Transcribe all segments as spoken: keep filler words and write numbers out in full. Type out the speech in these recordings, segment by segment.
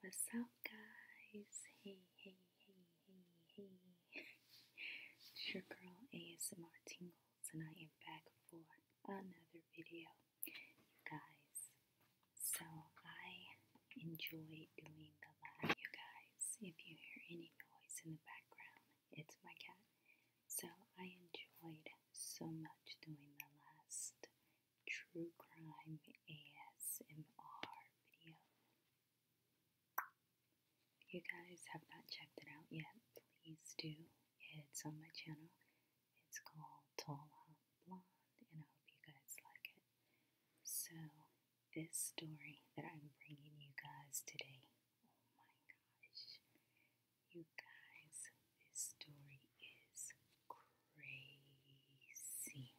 What's up, guys? Hey, hey, hey, hey, hey. It's your girl A S M R Tingles, and I am back for another video, guys. So, I enjoy doing the live, you guys. If you hear any noise in the background, it's my cat. So, I enjoyed so much doing the last true crime A S M R video. If you guys have not checked it out yet, please do. It's on my channel. It's called Tall Hot Blonde, and I hope you guys like it. So, this story that I'm bringing you guys today, oh my gosh, you guys, this story is crazy.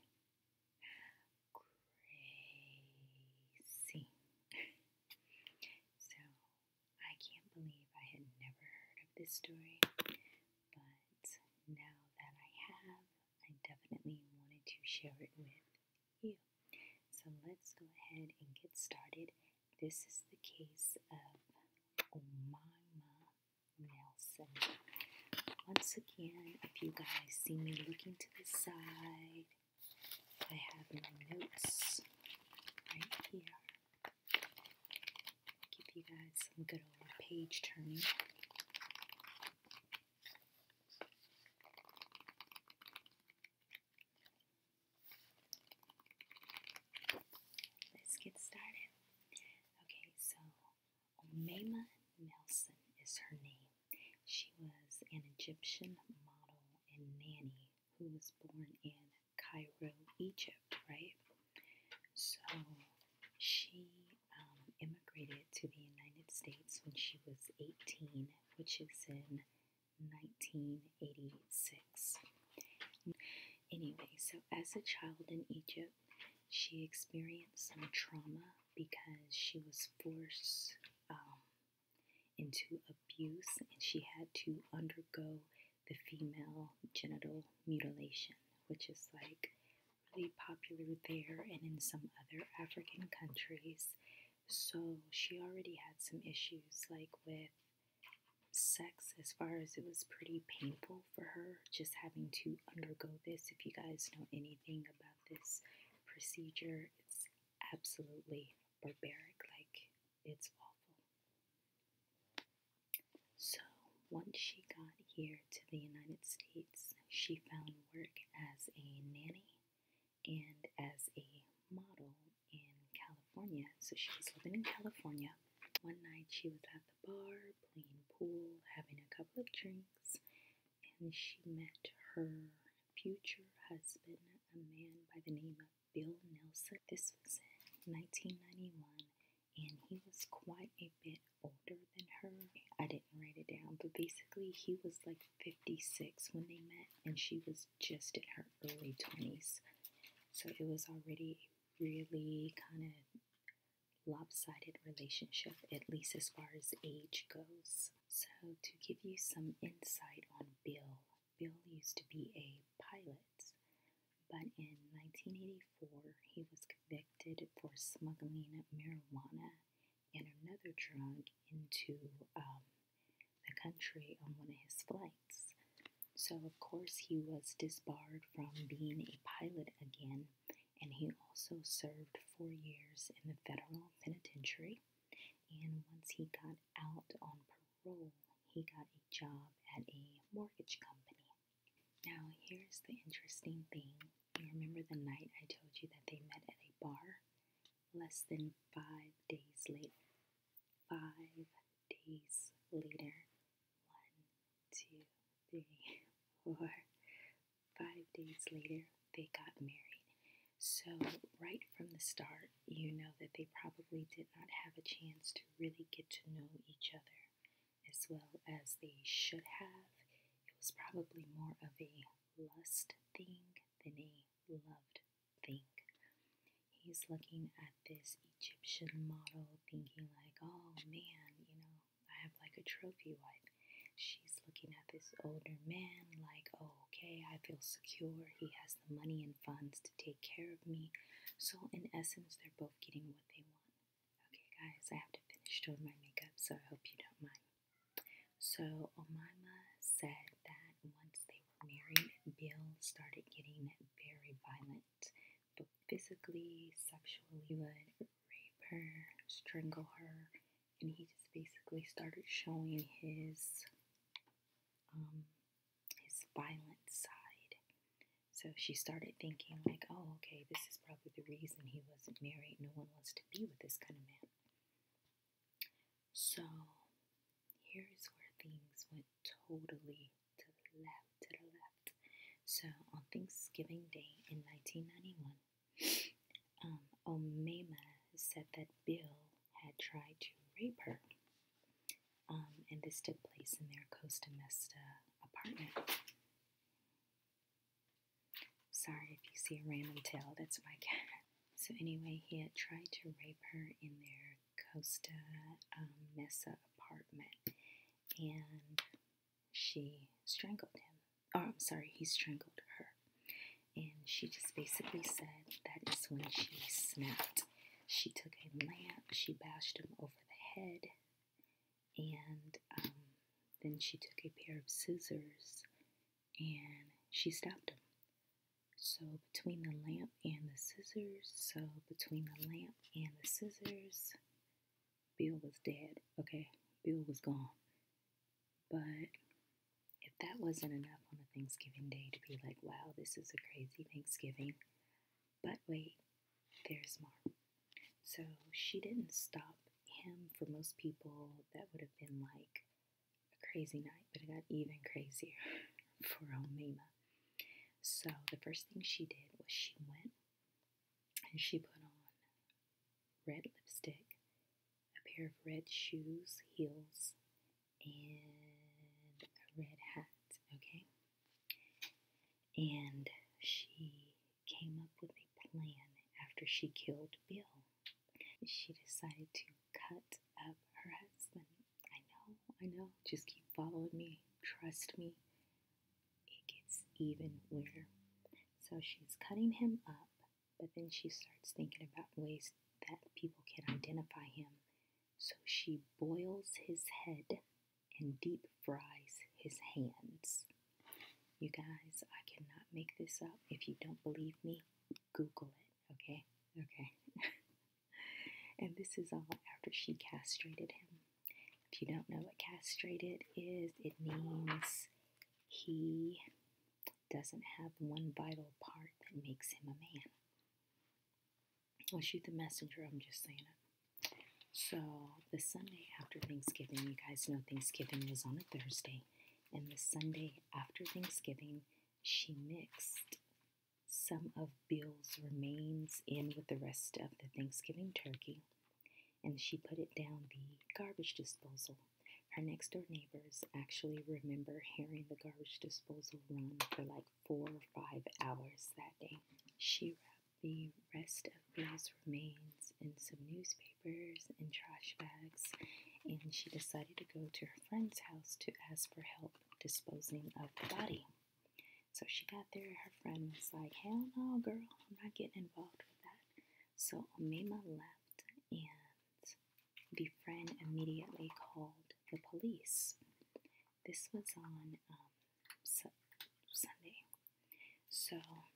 Crazy. So, I can't believe I had never heard of this story, but now that I have, I definitely wanted to share it with you. So let's go ahead and get started. This is the case of Omaima Nelson. Once again, if you guys see me looking to the side, I have my notes right here. Give you guys some good old page turning. Let's get started. Okay, so Omaima Nelson is her name. She was an Egyptian model and nanny who was born in Cairo, Egypt, right? So she um, immigrated to the United States when she was eighteen, which is in nineteen eighty-six. Anyway, so as a child in Egypt, she experienced some trauma because she was forced um, into abuse and she had to undergo the female genital mutilation, which is like really popular there and in some other African countries. So she already had some issues like with sex, as far as it was pretty painful for her just having to undergo this. If you guys know anything about this procedure, it's absolutely barbaric, like it's awful. So once she got here to the United States, she found work as a nanny and as a model in California. So she was living in California. One night she was at the bar playing pool, having a couple of drinks, and she met her future husband, a man by the name of Bill Nelson. This was in nineteen ninety-one, and he was quite a bit older than her. I didn't write it down, but basically he was like fifty-six when they met, and she was just in her early twenties. So it was already really kind of lopsided relationship, at least as far as age goes. So to give you some insight on Bill, Bill used to be a pilot, but in nineteen eighty-four he was convicted for smuggling marijuana and another drug into um, the country on one of his flights. So of course he was disbarred from being a pilot again, and he also served four years in the federal penitentiary. And once he got out on parole, he got a job at a mortgage company. Now, here's the interesting thing. You remember the night I told you that they met at a bar? Less than five days later. Five days later. One, two, three, four. Five days later, they got married. So right from the start, you know that they probably did not have a chance to really get to know each other as well as they should have. It was probably more of a lust thing than a loved thing. He's looking at this Egyptian model thinking like, oh man, you know, I have like a trophy wife. She's looking at this older man like, oh, okay, I feel secure. He has the money and funds to take care of me. So in essence, they're both getting what they want. Okay, guys, I have to finish doing my makeup, so I hope you don't mind. So Omaima said that once they were married, Bill started getting very violent, but physically, sexually. He would rape her, strangle her, and he just basically started showing his um, his violent side. So she started thinking like, oh, okay, this is probably the reason he wasn't married. No one wants to be with this kind of man. So here's where things went totally to the left, to the left. So on Thanksgiving Day in nineteen ninety-one, um, Omaima said that Bill had tried to rape her. Um, and this took place in their Costa Mesa apartment. Sorry if you see a random tail, that's my cat. So anyway, he had tried to rape her in their Costa um, Mesa apartment, and she strangled him. Oh, I'm sorry, he strangled her. And she just basically said that is when she snapped. She took a lamp, she bashed him over the head, and um, then she took a pair of scissors and she stabbed him. So between the lamp and the scissors, so between the lamp and the scissors, Bill was dead, okay? Bill was gone. But if that wasn't enough on a Thanksgiving Day to be like, wow, this is a crazy Thanksgiving. But wait, there's more. So she didn't stop him. For most people, that would have been like a crazy night, but it got even crazier for Omaima. So the first thing she did was she went and she put on red lipstick, a pair of red shoes, heels, and a red hat, okay? And she came up with a plan after she killed Bill. She decided to cut up her husband. I know, I know, just keep following me, trust me. It gets even weirder. So she's cutting him up, but then she starts thinking about ways that people can identify him. So she boils his head and deep fries his hands. You guys, I cannot make this up. If you don't believe me, Google it, okay? Okay. And this is all after she castrated him. If you don't know what castrated is, it means he doesn't have one vital part that makes him a man. I'll shoot the messenger, I'm just saying it. So the Sunday after Thanksgiving, you guys know Thanksgiving was on a Thursday, and the Sunday after Thanksgiving, she mixed some of Bill's remains in with the rest of the Thanksgiving turkey, and she put it down the garbage disposal. Her next door neighbors actually remember hearing the garbage disposal run for like four or five hours that day. She wrapped the rest of Bill's remains in some newspapers and trash bags, and she decided to go to her friend's house to ask for help disposing of the body. So she got there, her friend was like, hell no, girl, I'm not getting involved with that. So Omaima left, and the friend immediately called the police. This was on um, su- Sunday. So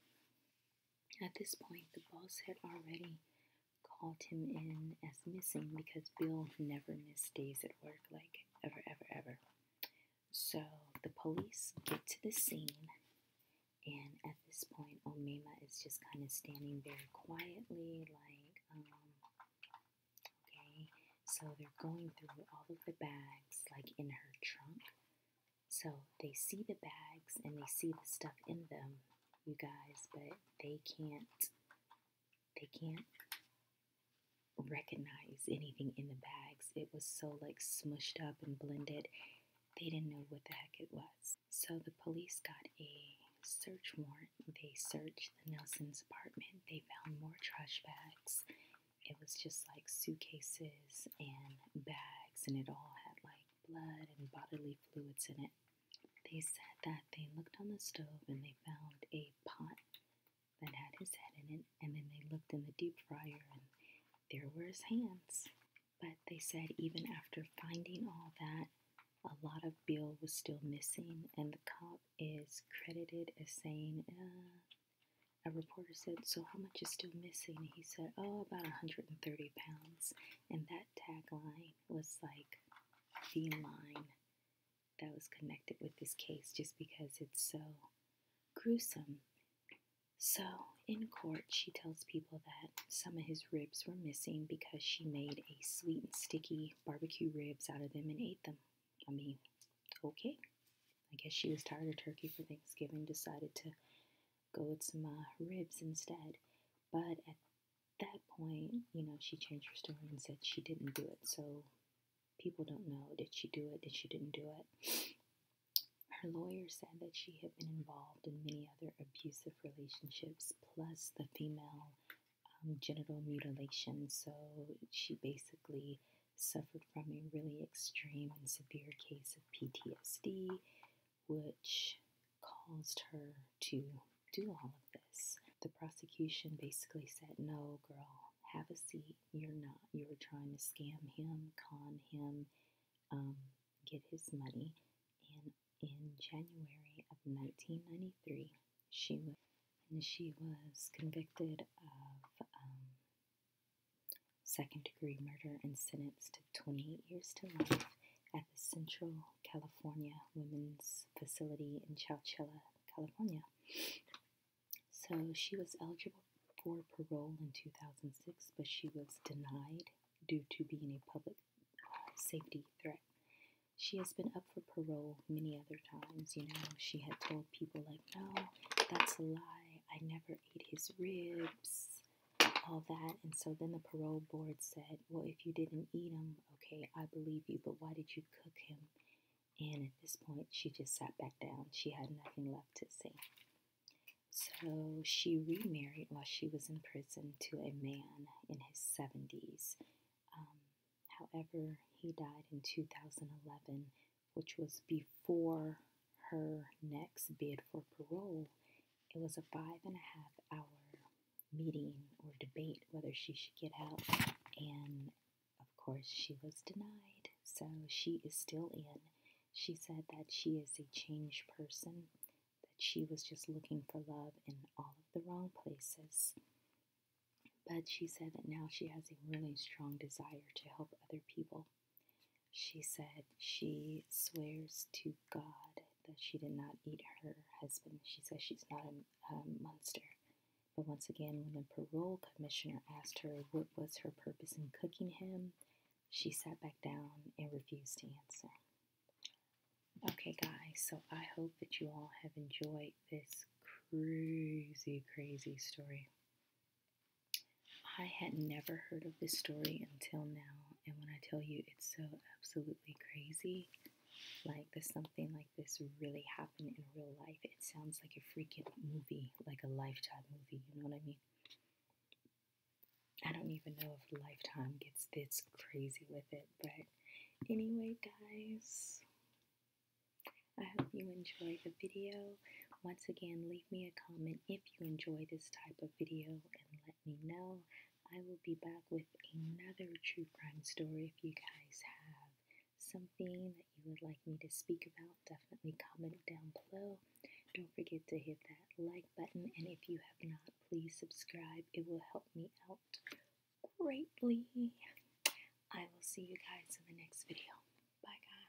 at this point, the boss had already called him in as missing because Bill never missed days at work, like ever, ever, ever. So the police get to the scene, and at this point, Omaima is just kind of standing very quietly, like, um, okay. So they're going through all of the bags, like in her trunk. So they see the bags and they see the stuff in them, you guys, but they can't, they can't recognize anything in the bags. It was so like smushed up and blended. They didn't know what the heck it was. So the police got a search warrant. They searched the Nelson's apartment. They found more trash bags. It was just like suitcases and bags, and it all had like blood and bodily fluids in it. They said that they looked on the stove and they found a pot that had his head in it, and then they looked in the deep fryer and there were his hands. But they said even after finding all that, a lot of Bill was still missing, and the cop is credited as saying, uh, a reporter said, "So how much is still missing?" He said, "Oh, about one hundred thirty pounds." And that tagline was like the line that was connected with this case just because it's so gruesome. So in court, she tells people that some of his ribs were missing because she made a sweet and sticky barbecue ribs out of them and ate them. I mean, okay. I guess she was tired of turkey for Thanksgiving, decided to go with some uh, ribs instead. But at that point, you know, she changed her story and said she didn't do it. So people don't know, did she do it, did she didn't do it. Her lawyer said that she had been involved in many other abusive relationships, plus the female um, genital mutilation. So she basically suffered from a really extreme and severe case of P T S D, which caused her to do all of this. The prosecution basically said, "No, girl, have a seat. You're not. You're trying to scam him, con him, um, get his money." And in January of nineteen ninety-three, she was, and she was convicted of um, second-degree murder and sentenced to twenty-eight years to life at the Central California Women's Facility in Chowchilla, California. So she was eligible for parole in two thousand six, but she was denied due to being a public uh, safety threat. She has been up for parole many other times. You know, she had told people like, "No, that's a lie. I never ate his ribs," all that. And so then the parole board said, "Well, if you didn't eat him, okay, I believe you, but why did you cook him?" And at this point, she just sat back down. She had nothing left to say. So she remarried while she was in prison to a man in his seventies. Um, however, he died in two thousand eleven, which was before her next bid for parole. It was a five and a half hour meeting or debate whether she should get out, and of course she was denied. So she is still in. She said that she is a changed person, that she was just looking for love in all of the wrong places. But she said that now she has a really strong desire to help other people. She said she swears to God that she did not eat her husband. She says she's not a, a monster. But once again, when the parole commissioner asked her what was her purpose in cooking him, she sat back down and refused to answer. Okay, guys, so I hope that you all have enjoyed this crazy, crazy story. I had never heard of this story until now, and when I tell you it's so absolutely crazy, like that something like this really happened in real life, it sounds like a freaking movie, like a Lifetime movie, you know what I mean? I don't even know if Lifetime gets this crazy with it, but anyway, guys, I hope you enjoyed the video. Once again, leave me a comment if you enjoy this type of video and let me know. I will be back with another true crime story. If you guys have something that you would like me to speak about, definitely comment it down below. Don't forget to hit that like button, and if you have not, please subscribe. It will help me out greatly. I will see you guys in the next video. Bye, guys.